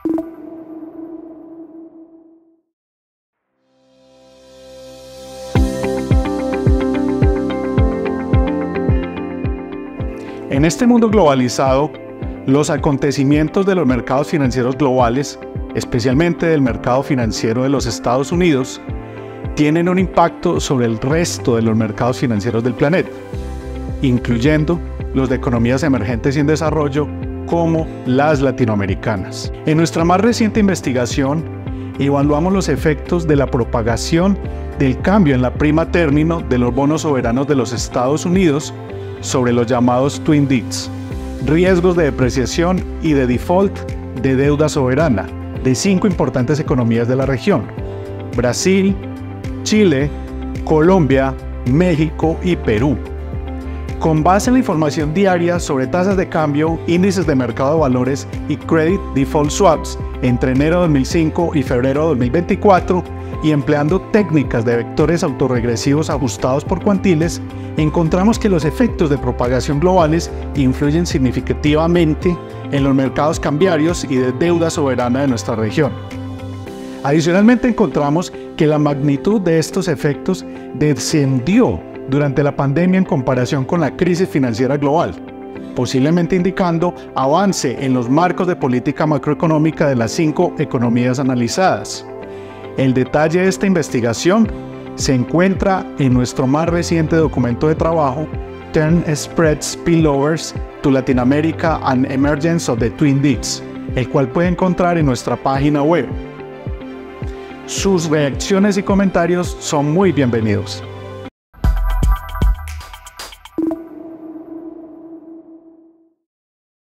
En este mundo globalizado, los acontecimientos de los mercados financieros globales, especialmente del mercado financiero de los Estados Unidos, tienen un impacto sobre el resto de los mercados financieros del planeta, incluyendo los de economías emergentes y en desarrollo, como las latinoamericanas. En nuestra más reciente investigación, evaluamos los efectos de la propagación del cambio en la prima término de los bonos soberanos de los Estados Unidos sobre los llamados Twin Deeds, riesgos de depreciación y de default de deuda soberana de 5 importantes economías de la región: Brasil, Chile, Colombia, México y Perú. Con base en la información diaria sobre tasas de cambio, índices de mercado de valores y credit default swaps entre enero de 2005 y febrero de 2024, y empleando técnicas de vectores autorregresivos ajustados por cuantiles, encontramos que los efectos de propagación globales influyen significativamente en los mercados cambiarios y de deuda soberana de nuestra región. Adicionalmente, encontramos que la magnitud de estos efectos descendió durante la pandemia en comparación con la crisis financiera global, posiblemente indicando avance en los marcos de política macroeconómica de las 5 economías analizadas. El detalle de esta investigación se encuentra en nuestro más reciente documento de trabajo, Term Spreads Spillovers to Latin America and Emergence of the Twin Deeds, el cual puede encontrar en nuestra página web. Sus reacciones y comentarios son muy bienvenidos.